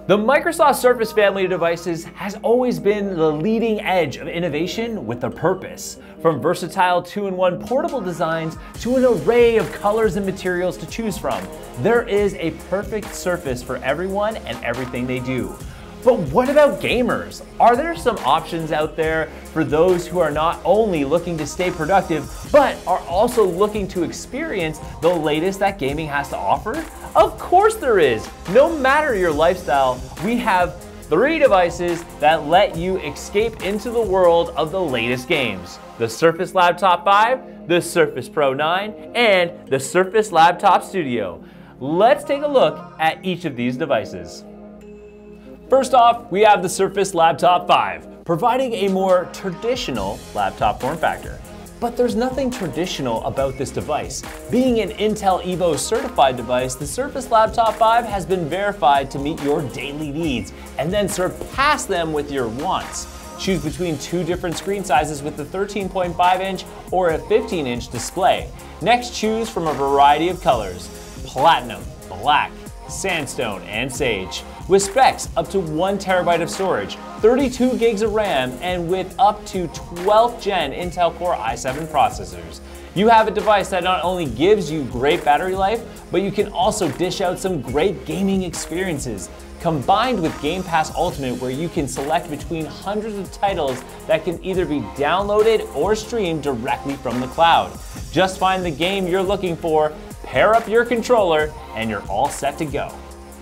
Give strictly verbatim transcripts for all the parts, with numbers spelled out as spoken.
The Microsoft Surface family of devices has always been the leading edge of innovation with a purpose. From versatile two in one portable designs to an array of colors and materials to choose from, there is a perfect Surface for everyone and everything they do. But what about gamers? Are there some options out there for those who are not only looking to stay productive, but are also looking to experience the latest that gaming has to offer? Of course there is. No matter your lifestyle, we have three devices that let you escape into the world of the latest games. The Surface Laptop five, the Surface Pro nine, and the Surface Laptop Studio. Let's take a look at each of these devices. First off, we have the Surface Laptop five, providing a more traditional laptop form factor. But there's nothing traditional about this device. Being an Intel Evo certified device, the Surface Laptop five has been verified to meet your daily needs and then surpass them with your wants. Choose between two different screen sizes with the thirteen point five inch or a fifteen inch display. Next, choose from a variety of colors: platinum, black, sandstone, and sage. With specs up to one terabyte of storage, thirty-two gigs of RAM, and with up to twelfth gen Intel Core i seven processors. You have a device that not only gives you great battery life, but you can also dish out some great gaming experiences. Combined with Game Pass Ultimate, where you can select between hundreds of titles that can either be downloaded or streamed directly from the cloud. Just find the game you're looking for, pair up your controller, and you're all set to go.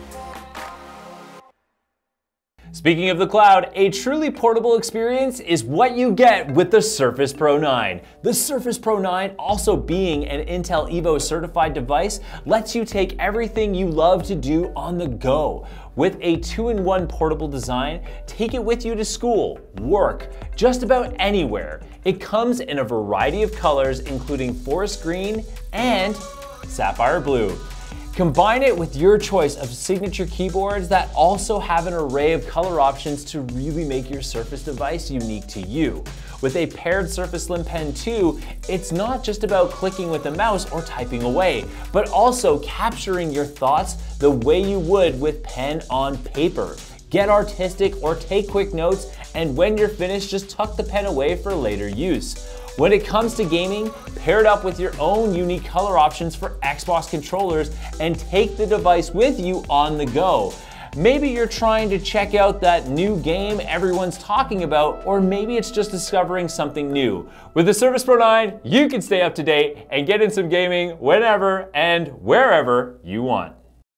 Speaking of the cloud, a truly portable experience is what you get with the Surface Pro nine. The Surface Pro nine, also being an Intel Evo certified device, lets you take everything you love to do on the go. With a two in one portable design, take it with you to school, work, just about anywhere. It comes in a variety of colors, including forest green and sapphire blue. Combine it with your choice of signature keyboards that also have an array of color options to really make your Surface device unique to you. With a paired Surface Slim Pen two, it's not just about clicking with the mouse or typing away, but also capturing your thoughts the way you would with pen on paper. Get artistic or take quick notes, and when you're finished, just tuck the pen away for later use. When it comes to gaming, pair it up with your own unique color options for Xbox controllers and take the device with you on the go. Maybe you're trying to check out that new game everyone's talking about, or maybe it's just discovering something new. With the Surface Pro nine, you can stay up to date and get in some gaming whenever and wherever you want.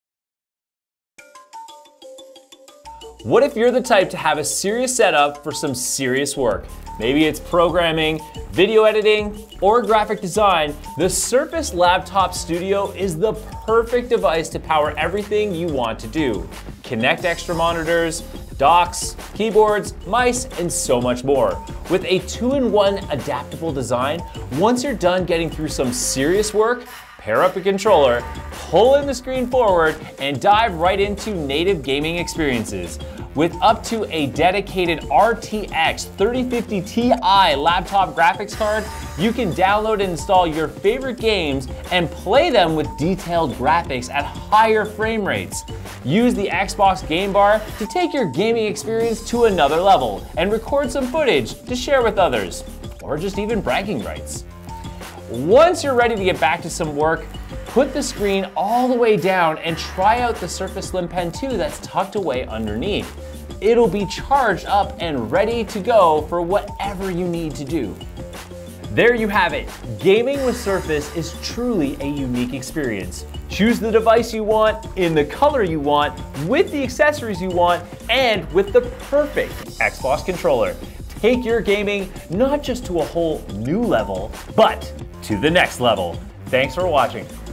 What if you're the type to have a serious setup for some serious work? Maybe it's programming, video editing, or graphic design. The Surface Laptop Studio is the perfect device to power everything you want to do. Connect extra monitors, docks, keyboards, mice, and so much more. With a two in one adaptable design, once you're done getting through some serious work, pair up a controller, pull in the screen forward, and dive right into native gaming experiences. With up to a dedicated R T X thirty fifty Ti laptop graphics card, you can download and install your favorite games and play them with detailed graphics at higher frame rates. Use the Xbox Game Bar to take your gaming experience to another level and record some footage to share with others, or just even bragging rights. Once you're ready to get back to some work, put the screen all the way down and try out the Surface Slim Pen two that's tucked away underneath. It'll be charged up and ready to go for whatever you need to do. There you have it. Gaming with Surface is truly a unique experience. Choose the device you want, in the color you want, with the accessories you want, and with the perfect Xbox controller. Take your gaming not just to a whole new level, but to the next level. Thanks for watching.